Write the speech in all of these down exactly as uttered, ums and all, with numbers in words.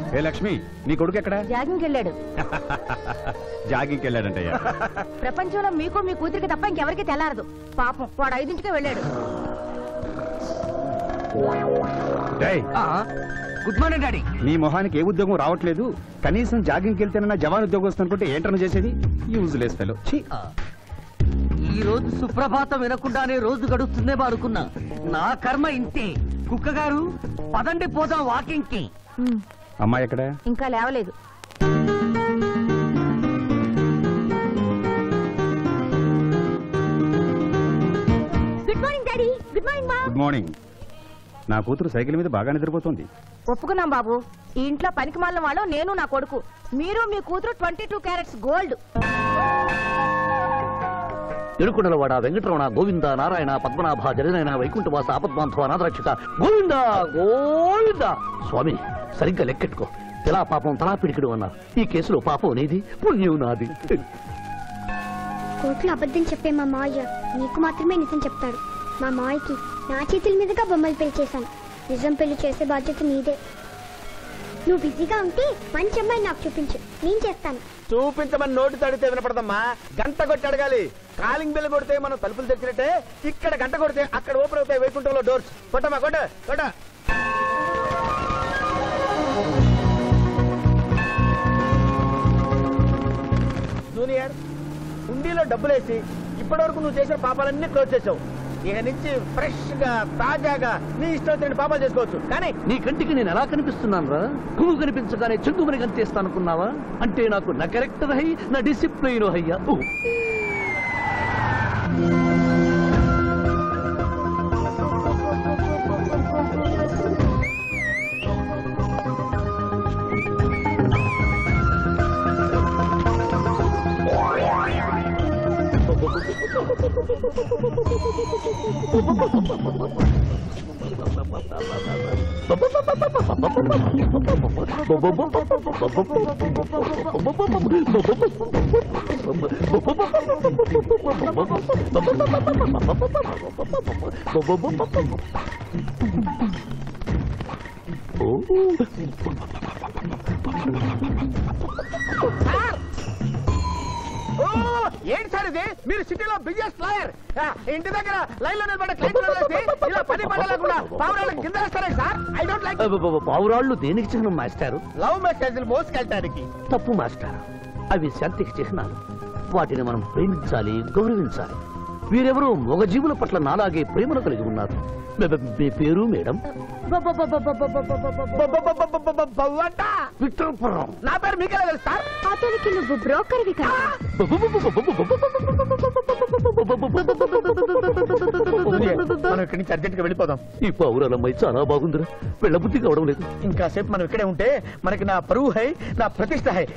ఏ లక్ష్మి, నీ కొడుకు ఎక్కడ? జాగింగ్కి వెళ్ళాడు. జాగింగ్కి వెళ్ళాడంటయ్యా. ప్రపంచంలో మీకు మీ కూతురికి తప్ప ఇంకెవరికి తెల్లారదు. పాపం వాడు ఐదింటికే వెళ్ళాడు. Good morning daddy. నీ మొహానికి ఏ ఉద్యోగం రావట్లేదు, కనీసం జాగింగ్కి వెళ్తేనన్నా జవాన్ ఉద్యోగం వస్తుంది అనుకుంటే ఏంటన్నా చేసేది? Useless fellow. ఈ రోజు సుప్రభాతం వినకుండానే రోజు గడుస్తుందే అనుకున్నా. నా కర్మ ఇంతే. కుక్క గారు పదండి పోదాం వాకింగ్ కి. అమ్మాయి ఎక్కడ? ఇంకా లేవలేదు. Good morning daddy. Good morning మా. Good morning. నా కూతురు సైకిల్ మీద బాగా నిద్రపోతుంది. ఒప్పుకున్నాం బాబు. ఈ ఇంట్లో పనికి మాలిన వాళ్ళు నేను, నా కొడుకు. మీరు మీ కూతురు ట్వంటీ టూ క్యారెట్స్ గోల్డ్. ఎరుకుడలవాడ వెంకటరమణ గోవింద నారాయణ పద్మనాభ జగనైన వైకుంఠవాస ఆపద్బాంధవ అనాథరక్షక గోవింద గోవింద. స్వామి సరిగ్గా లెక్కెట్టుకో. తెలా పాపం తలా పిడికిడు అన్నారు. ఈ కేసులో పాపం అనేది పుణ్యం నాది. కోర్టులో అబద్ధం చెప్పే మా మావయ్య నీకు మాత్రమే నిజం చెప్తాడు. మా మావయ్యకి నా చేతుల మీదుగా బొమ్మలు పెళ్లి చేశాను. నిజం పెళ్లి చేసే బాధ్యత నీదే. నువ్వు బిజీగా ఉంటే మంచి అమ్మాయి నాకు చూపించు, నేను చేస్తాను. చూపించమని నోటి తడితే వినపడదమ్మా. గంట కొట్టి అడగాలి. కాలింగ్ బిల్ కొడితే మనం తలుపులు తెచ్చినట్టే ఇక్కడ గంట కొడితే అక్కడ ఓపెన్ అవుతాయి వైకుంఠంలో డోర్స్. కొట్టమ్మా కొట్ట కొట్ట. జూనియర్, హుండీలో డబ్బులేసి ఇప్పటి వరకు నువ్వు చేసిన పాపాలన్నీ క్లోజ్ చేసావు. ఇక నుంచి ఫ్రెష్ గా తాజాగా నీ ఇష్టం వచ్చిన పాపాలు చేసుకోవచ్చు. కానీ నీ కంటికి నేను ఎలా కనిపిస్తున్నాను రా? పువ్వు కనిపించగానే చెంగుమని కనిపిస్తానుకున్నావా? అంటే నాకు నా క్యారెక్టర్ హై, నా డిసిప్లిన్ హయ్యా. ఏంటి సార్ ఇది? మీరు సిటీలో బిజినెస్ లాయర్, ఇంటి దగ్గర లైన్ లో నిలబడే క్లయింట్ ఇలా పని పడలేకుండా పావురాళ్ళకి కింద వేస్తారే సార్. I don't like. పావురాళ్ళు దేనికి చిహ్నం మాస్టారు? లవ్ మెసేజ్లు మోసుకెళ్ళటానికి. తప్పు మాస్టర్. అవి శాంతికి చిహ్నాలు. వాటిని మనం ప్రేమించాలి, గౌరవించాలి. వీరెవరూ మగ జీవుల పట్ల నాలాగే ప్రేమను కలిగి ఉన్నారు. మీ పేరు మేడం? విక్టర్పురం. నా పేరు మీకెలా తెలుసు సార్? అతనికి నువ్వు బ్రోకర్వి కదా. మనం ఇక్కడి నుంచి అర్జెంట్ గా వెళ్ళిపోదాం. ఈ పావురాలమ్మాయి చాలా బాగుందిరా. వెళ్ళబుద్ధి కావడం లేదు. ఇంకాసేపు మనం ఇక్కడే ఉంటే మనకి నా పరువు హై, నా ప్రతిష్ట హై.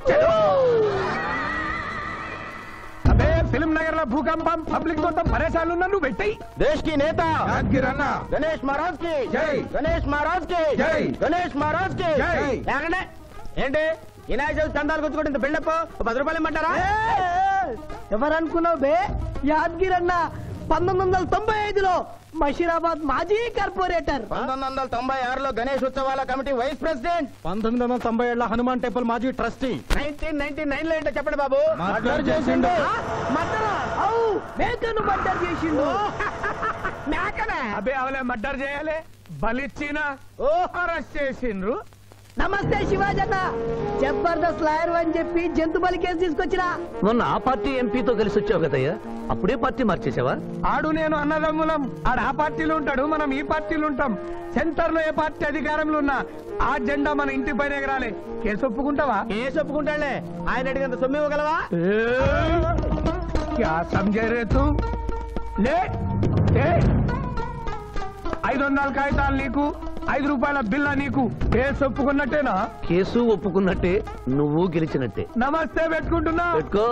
అబే ఫిల్మ్ నగర్ లో భూకంపం, పబ్లిక్ మొత్తం పరేషాన్లు నన్ను పెట్టాయి. దేశ్ కి నేత గణేష్ మహారాజ్ కి జై, గణేష్ మహారాజ్ కి జై, గణేష్ మహారాజ్ కి జై. ఏంటి వినాయక చవితి చందాలు గుర్తుకుంటే ఇంత బిల్డప్ పది రూపాయలు ఇమ్మంటారా? ఎవరు అనుకున్నావు బే? యాద్గిరి అన్న పంతొమ్మిది వందల తొంభై ఐదులో మషీరాబాద్ మాజీ కార్పొరేటర్. పంతొమ్మిది వందల తొంభై ఆరులో గణేష్ ఉత్సవాల కమిటీ వైస్ ప్రెసిడెంట్. పంతొమ్మిది వందల తొంభై ఏళ్ళ హనుమాన్ టెంపుల్ మాజీ ట్రస్టీ. నైన్టీన్ నైన్టీ నైన్ లో ఏంటో చెప్పండి బాబు. మర్డర్ చేసిండు. మేకను మర్డర్ చేసిండు. మేకనే? అబే అవలే మర్డర్ చేయాలి, బలిచ్చిన అరెస్ట్ చేసిండ్రు. నమస్తే శివాజన్న. జబర్దస్త్ లాయర్ అని చెప్పి జంతు బలి కేసు తీసుకొచ్చినా. మొన్న ఆ పార్టీ ఎంపీతో కలిసి వచ్చావు కదయ్యా, అప్పుడే పార్టీ మార్చేసావా? ఆడు నేను అన్నదమ్ములం. ఆడు ఆ పార్టీలో ఉంటాడు, మనం ఈ పార్టీలో ఉంటాం. సెంటర్ లో ఏ పార్టీ అధికారంలో ఉన్నా ఆ జెండా మన ఇంటి పైన ఎగరాలి. కేసు ఒప్పుకుంటావా? కేసు ఒప్పుకుంటాడులే. ఆయన అడిగినంత సొమ్ము ఇవ్వగలవా? క్యా సమझे रे तू? లే ఐదు వందల కాగితాలు నీకు, ఐదు రూపాయల బిల్ల నీకు. కేసు ఒప్పుకున్నట్టేనా? కేసు ఒప్పుకున్నట్టే, నువ్వు గెలిచినట్టే. నమస్తే పెట్టుకుంటున్నా. పెట్టుకో.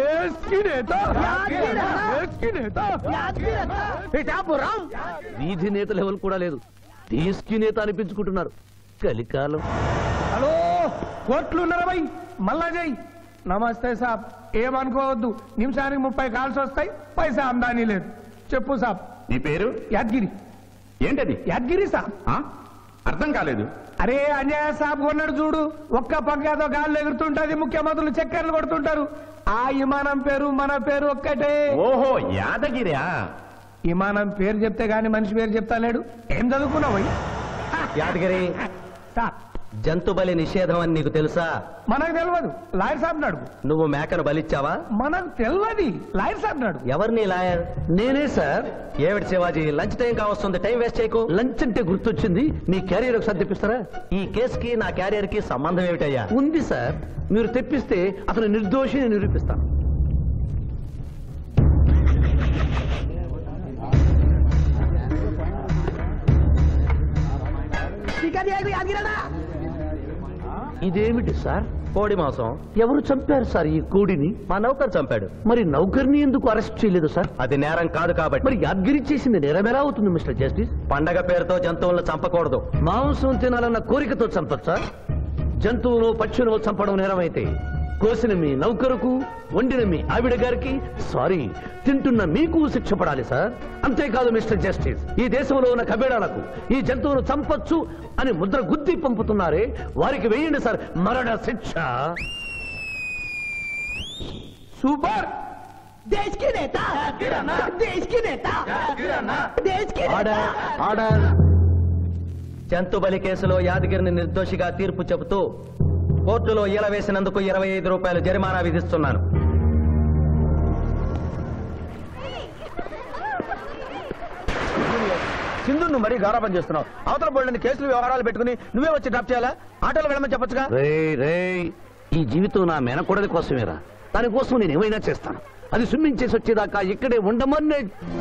వీధి నేత లెవెల్ కూడా లేదు, దేశీ నేత అనిపించుకుంటున్నారు. కలికాలం. హలో, కోట్లున్నారా భయ్? మళ్ళా చెయ్యి. నమస్తే సాబ్. ఏమనుకోవద్దు, నిమిషానికి ముప్పై కాల్స్ వస్తాయి, పైసా ఆమ్దానీ లేదు. చెప్పు సాబ్. నీ పేరు? యాద్గిరి. ఏంటది? యాద్గిరి సాబ్. అర్థం కాలేదు. అరే అంజయ్య సాబ్ కొన్నాడు చూడు, ఒక్క పక్కతో గాల్లో ఎగురుతుంటది, ముఖ్యమంత్రులు చక్కర్లు కొడుతుంటారు. ఆ విమానం పేరు మన పేరు ఒక్కటే. ఓహో యాదగిరా. విమానం పేరు చెప్తే గాని మనిషి పేరు చెప్తా లేడు. ఏం చదువుకున్నావు? యాదగిరి, జంతు బలి నిషేధం అని నీకు తెలుసా? మనకు తెలియదు, లాయర్ సాబ్ నాడు. నువ్వు మేకను బలిచ్చావా? మనకు తెలియదు, లాయర్ సాబ్ నాడు. ఎవరిని లాయర్? నేనే సార్. ఏమిటి శివాజీ, లంచ్ టైం కావస్తుంది, టైం వేస్ట్ చేయకు. లంచ్ అంటే గుర్తొచ్చింది, మీ క్యారియర్ ఒకసారి తెప్పిస్తారా? ఈ కేసుకి నా క్యారియర్ కి సంబంధం ఏమిటయ్యా? ఉంది సార్, మీరు తెప్పిస్తే అతను నిర్దోషిని నిరూపిస్తాను. ఇదేమిటి సార్? కోడి మాంసం. ఎవరు చంపారు సార్ ఈ కోడిని? మా నౌకర్ చంపాడు. మరి నౌకర్ని ఎందుకు అరెస్ట్ చేయలేదు సార్? అది నేరం కాదు కాబట్టి. మరి యాద్గిరి చేసింది నేరం ఎలా అవుతుంది మిస్టర్ జస్టిస్? పండగ పేరుతో జంతువులను చంపకూడదు. మాంసం తినాలన్న కోరికతో చంపచ్చా? జంతువులు పక్షులు చంపడం నేరమైతే కోసిన మీ నౌకరుకు, వండిన మీ ఆవిడ గారికి, సారీ తింటున్న మీకు శిక్ష పడాలి సార్. అంతేకాదు మిస్టర్ జస్టిస్, ఈ దేశంలో ఉన్న కబేడాలకు ఈ జంతువును చంపొచ్చు అని ముద్ర గుద్ది పంపుతున్నారే, వారికి వేయండి సార్ మరణ శిక్ష. సూపర్. Order, order. జంతు బలి కేసులో యాదగిరిని నిర్దోషిగా తీర్పు చెబుతూ కోర్టులో ఈల వేసినందుకు ఇరవై ఐదు రూపాయలు జరిమానా విధిస్తున్నాను. సింధు నువ్వు మరీ గారాబం చేస్తున్నావు. అవతల బోల్డని కేసులు వ్యవహారాలు పెట్టుకుని నువ్వే వచ్చి డ్రాప్ చేయాలా? ఆటోలో వెళ్ళమని చెప్పొచ్చుగా. రే రే ఈ జీవితం నా మేనకోడలి కోసమేరా, దానికోసం నేను ఏమైనా చేస్తాను. అది స్విమ్మింగ్ చేసి వచ్చేదాకా ఇక్కడే ఉండమని.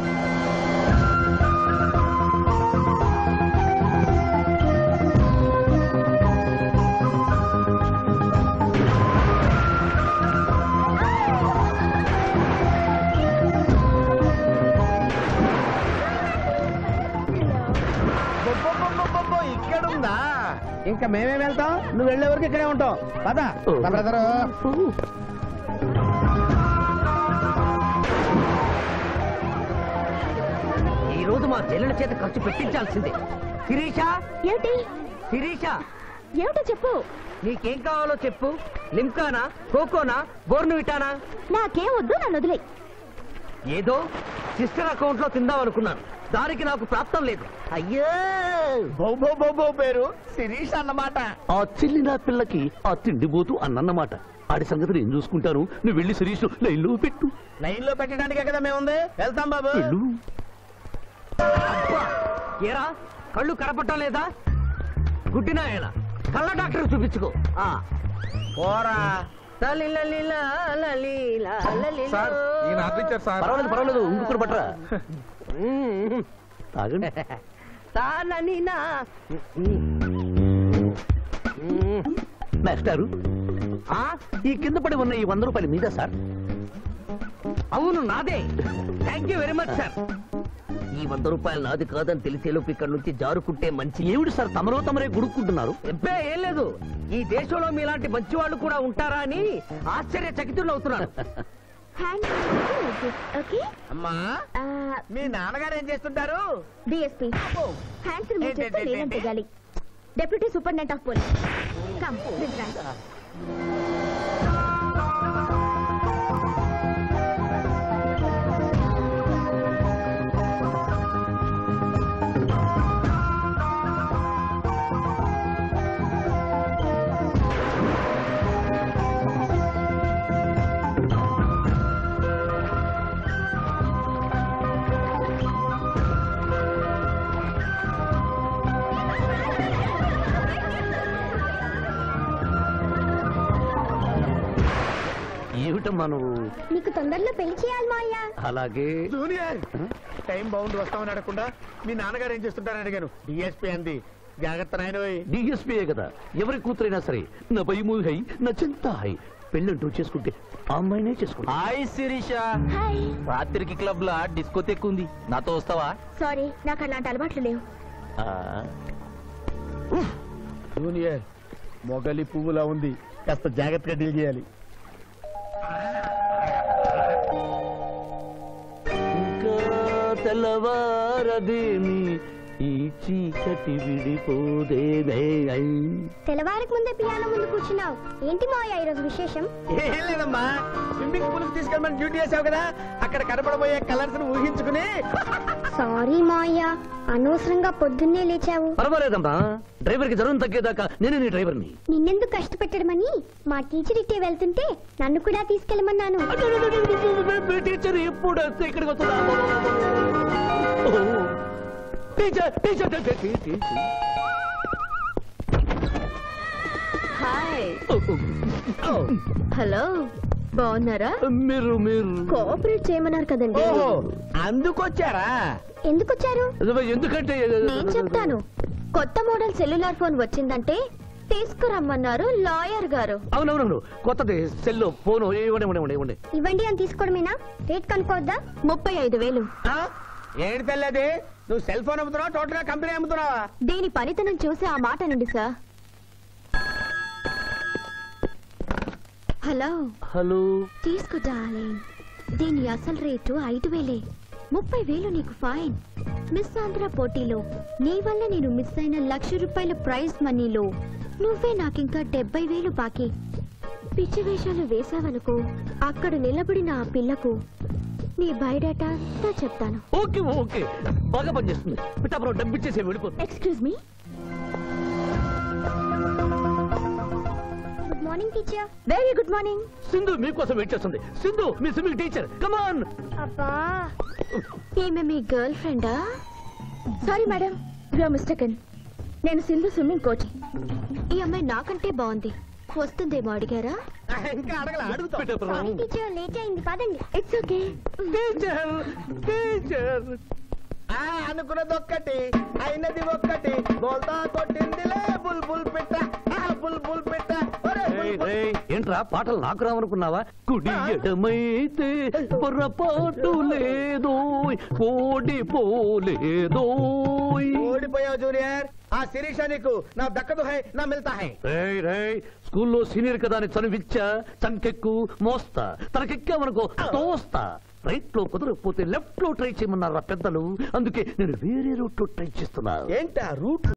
ఇక్కడుందా? ఇంకా మేమే వెళ్తాం, నువ్వు వెళ్లే వరకు ఇక్కడే ఉంటాం. పదా బ్రదరు. ఈ రోజు మా చెల్లెల చేత ఖర్చు పెట్టించాల్సిందే. శిరీష, ఏమిటి శిరీష, ఏమిటో చెప్పు. నీకేం కావాలో చెప్పు. లిమ్కానా, కోకోనా, బోర్నువిటానా? నాకేం వద్దు, నన్ను వదిలే. ఏదో సిస్టర్ అకౌంట్ లో తిందాం అనుకున్నాను, దానికి నాకు ప్రాప్తం లేదు. అయ్యో, బొబ్బో బొబ్బో పేరు శిరీష్ అన్నమాట. ఆ చెల్లి నా పిల్లకి ఆ తిండిపోతూ అన్నమాట. ఆడి సంగతి నేను చూసుకుంటాను, నువ్వు వెళ్ళి శిరీష్ లైన్లో పెట్టు. లైన్ లో పెట్టడానికే కదా మేముంది, వెళ్తాం బాబు. వెళ్ళు. ఏరా, కళ్ళు కనపట్టం లేదా? గుడ్డినా ఎలా? కళ్ళ డాక్టర్ చూపించుకో. ఆ పోరా. పర్వాలేదు పర్వాలేదు, ఇంకొకటి పట్టరా. తాగండి. మాస్టారు, ఈ కింద పడి ఉన్న ఈ వంద రూపాయలు మీద సార్? అవును నాదే. Thank you very much sir. ఈ వంద రూపాయలు నాది కాదని తెలిసేలోపు ఇక్కడ నుంచి జారుకుంటే మంచి. ఏమిటి సార్ తమరో తమరే గుడుక్కుంటున్నారు? ఎబ్బే ఏం లేదు, ఈ దేశంలో మీలాంటి మంచి వాళ్ళు కూడా ఉంటారా అని ఆశ్చర్యచకితులు అవుతున్నారు. అమ్మా, మీ నాన్నగారు ఏం చేస్తుంటారు? డిఎస్పీ హ్యాండ్స్ రిమూవ్ చేస్తే లేదని తెగాలి. Deputy superintendent of police. Come this right. ఏమిటమ్మా నువ్వు? నీకు తొందరలో పెళ్లి చేయాలి మావయ్య. అలాగే. జూనియర్, టైం బాగుండి వస్తామని అడగకుండా మీ నాన్నగారు ఏం చేస్తుంటారని అడిగాను. డిఎస్పీ అంది. జాగ్రత్త నాయన. డిఎస్పీయే కదా, ఎవరి కూతురైనా సరే నా భయము హై, నా చింత హై. పెళ్ళంటూ చేసుకుంటే ఆ అమ్మాయినే చేసుకుంటా. హాయ్ శిరీష. హాయ్. రాత్రికి క్లబ్ లో డిస్కోతెక్ ఉంది, నాతో వస్తావా? సారీ, నాకు అలాంటి అలవాట్లు లేవు. జూనియర్, మొగలి పువ్వులా ఉంది, కాస్త జాగ్రత్తగా డీల్ చేయాలి. ఇంకా తెల్లవారదేమి ఈ చీకటి విడిపోదే తెల్లవారికి ముందే పియానో ముందు కూర్చున్నావు ఏంటి మావయ్య ఈరోజు విశేషం? ఏం లేదమ్మా, స్విమ్మింగ్ పూల్ కి తీసుకెళ్ళమని డ్యూటీ చేసావు కదా, అక్కడ కనపడబోయే కలర్స్ ని ఊహించుకుని. సారీ మావయ్య, అనవసరంగా పొద్దున్నే లేచావు. పర్వాలేదమ్మా, డ్రైవర్ కి జ్వరం తగ్గేదాకా నేనే నీ డ్రైవర్ని. నిన్నెందుకు కష్టపెట్టడమని మా టీచర్ ఇట్టే వెళ్తుంటే నన్ను కూడా తీసుకెళ్ళమన్నాను. టీచర్ ఎప్పుడు వస్తే ఇక్కడికి వస్తుందా? టీచర్ టీచర్ హాయ్ హలో, బాగున్నారా? మీరు మీరు కోఆపరేట్ చేయమన్నారు కదండి. ఓహో, అందుకొచ్చారా? ఎందుకు వచ్చారు? ఎందుకంటే నేను చెప్తాను. కొత్త మోడల్ సెల్యులార్ ఫోన్ వచ్చిందంటే తీసుకురమ్మన్నారు లాయర్ గారు. అవునవునవును, కొత్తది సెల్ ఫోన్ ఇవ్వండి ఇవ్వండి ఇవ్వండి. ఇవ్వండి అని తీసుకోవడమేనా? రేట్ కనుక్కోవద్దా? ముప్పై ఐదు వేలు. ఆ? ఏంటి తెల్లది, నువ్వు సెల్ ఫోన్ అమ్ముతున్నావా, టోటల్ గా కంపెనీ అమ్ముతున్నావా? దీని పనితనం చూసి ఆ మాట నుండి సార్. హలో హలో, తీసుకో డార్లింగ్, దీని అసలు రేటు ఐదు వేలే. ముప్పై వేలు నీకు ఫైన్. మిస్ ఆంధ్ర పోటీలో నీ వల్ల నేను మిస్ అయిన లక్ష రూపాయల ప్రైజ్ మనీలో నువ్వే నాకింకా డెబ్బై వేలు బాకీ. పిచ్చి వేషాలు వేసావనుకో, అక్కడ నిలబడిన ఆ పిల్లకు నీ బయోడేటా అంతా చెప్తాను. ఓకే ఓకే, బాగా పనిచేస్తుంది. పిఠాపురం డబ్బిచ్చేసి వెళ్ళిపోతుంది. Excuse me. Good morning teacher. Very good morning. Sindhu మీకోసం వెయిట్ చేస్తుంది. సింధు మీ స్విమ్మింగ్ టీచర్, కమాన్. అబ్బా, ఈమె మీ గర్ల్ ఫ్రెండా? Sorry madam, you are mistaken. నేను సింధు స్విమ్మింగ్ కోచ్. ఈ అమ్మాయి నాకంటే బాగుంది, వస్తుందేమో అడిగారా? ఇంకా అడగల, అడుగుతా. సారీ టీచర్, లేట్ అయింది, పదండి. It's okay. టీచర్ టీచర్ ఆ, అనుకున్నది ఒక్కటి, అయినది ఒక్కటి. బోల్తా కొట్టిందిలే బుల్ బుల్ పిట్ట, ఆ, బుల్ బుల్ పిట్ట. ఒరే, బుల్ బుల్. ఏంట్రా పాటలు నాకు రావనుకున్నావా? కుడి ఎడమైతే పొరపాటు లేదో, ఓడిపోలేదో. ఓడిపోయావు జూనియర్, ఆ శిరీష నీకు నా దక్కదు హై నా మిల్తా హై. రేయ్ రేయ్, స్కూల్లో సీనియర్ కదా అని చనువిచ్చా, చంకెక్కు మోస్తా, తనకెక్కామనుకో తోస్తా. రైట్ లో కుదరకపోతే లెఫ్ట్ లో ట్రై చేయమన్నారా పెద్దలు, అందుకే నేను వేరే రూట్ లో ట్రై చేస్తున్నా. ఏంటా రూట్?